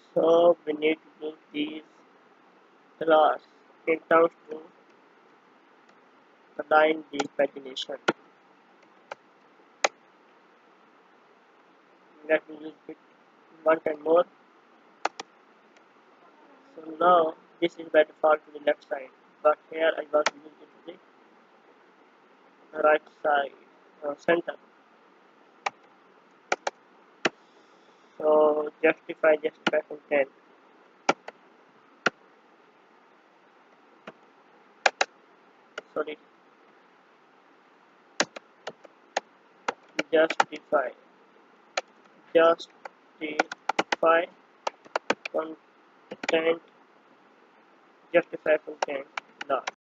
So we need to do these class in terms to align the pagination. Let me use it one time more. So now this is by default to the left side, but here I want to use it to the right side, center. So justify content. Sorry, justify justify content justify content. Now